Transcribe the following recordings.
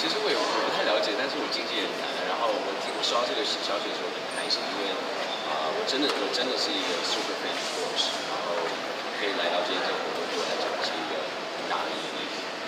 其实我不太了解，但是我经纪人谈的。然后我收到这个消息的时候很开心，因为我真的是一个 super fan of course， 然后可以来到这一场活动对我来讲是一个很大的意义。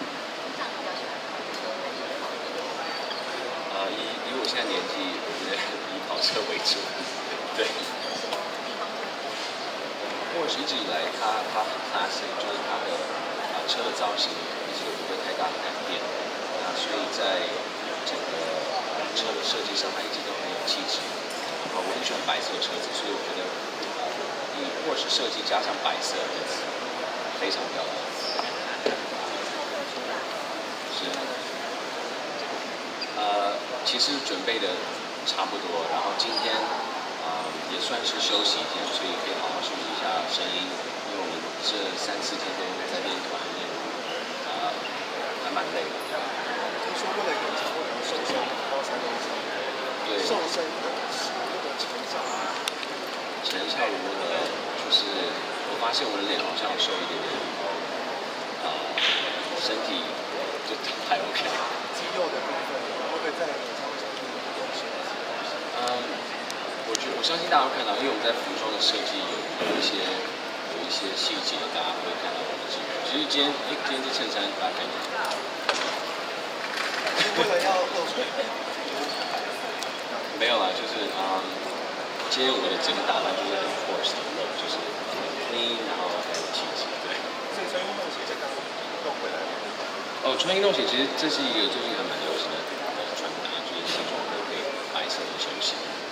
以我现在年纪，我觉得以跑车为主，对。Porsche 一直以来它很 classic， 就是它的车的造型一直有不会太大的改变。那所以在整个车的设计上，它一直都很有气质。我很喜欢白色的车子，所以我觉得以 Porsche 设计加上白色的字，非常漂亮。是。其实准备的差不多，然后今天也算是休息一天，所以可以好好休息一下声音，因为我们这3、4天都在练团练，还蛮累的。 听说为了演唱会瘦身，2到3公斤。对。瘦身的成效。 成效如何？就是我发现我的脸好像有瘦一点点，然后身体就还 OK。 肌肉的部分会不会在演唱会上面有东西？ 我相信大家会看到，因为我们在服装的设计有一些细节，大家会看到我们的技术。其实今天这衬衫大家看一下。 是为了要露出。 没有啦，就是今天我的整个打扮就是很 Porsche 的 look， 就是很 clean， 然后很有气质，对。 所以穿运动鞋就刚都回来了。 穿运动鞋其实这是一个最近还蛮流行的穿搭，就是西装都可以白色的休闲。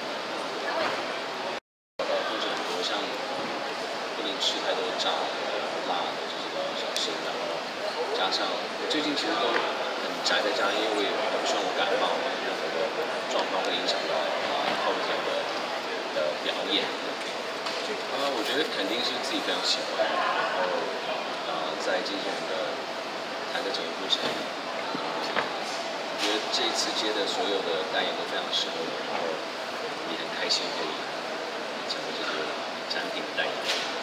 或者很多像不能吃太多炸的、辣的这些都要小心，然后加上我最近其实都很宅在家，因为我也不希望我感冒，任何的状况会影响到后天的表演。我觉得肯定是自己非常喜欢，然后在经纪人的谈的整个过程，我觉得这一次接的所有的代言都非常适合我，然后也很开心可以成为这个产品的代言人。